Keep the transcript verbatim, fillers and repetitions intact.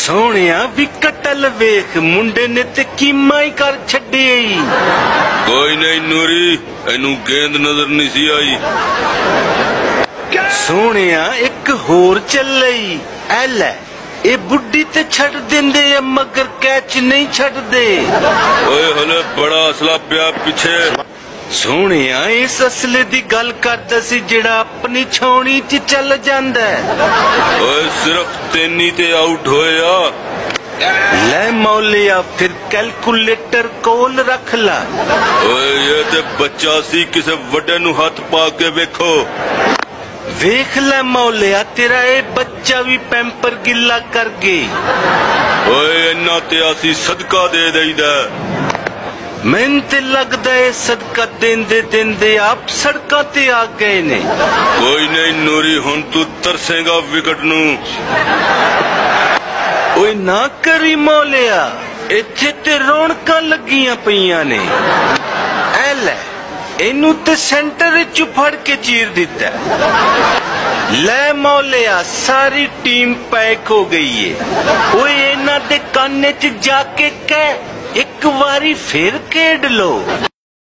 सोहणिया विकटल वेख मुंडे ने ते कीमा ही कर छड्डी। कोई नहीं नूरी, एनू गेंद नजर नहीं सी आई। सोहणिया एक होर चलई एल ए बुड्ढी ते छड़ देंदे मगर कैच नहीं छड़दे। ओए हले बड़ा असला पिया पिछे। सोहणिया इस असले दी गल करदा सी जेड़ा अपनी छौणी च चल जांदा। ओए सिर्फ तेनी ते आउट होया। ले मौलिया फिर कैलकुलेटर कोल रख ला। ओए ये ते बच्चा सी, किसे वड्डे नू हाथ पा के वेखो। वेख ले मौलिया तेरा ए बच्चा भी पैंपर गिला कर गई। ओए इन्ना ते असी सदका दे देईदा। मैन ते लगदा है सदका देंदे देंदे आप सड़कां ते आ गए ने। कोई नहीं नूरी, हुन तू तरसेगा विकेट नू। ओए ना करी मौलिया, इत्थे ते रौनकां लगियां पईयां ने। ऐ ले इनू ते सेंटर चु फड़ के चीर दिता। ले मौलिया सारी टीम पैक हो गई है। ओए इन्हां दे काने च जाके कह एक बारी फिर खेड लो।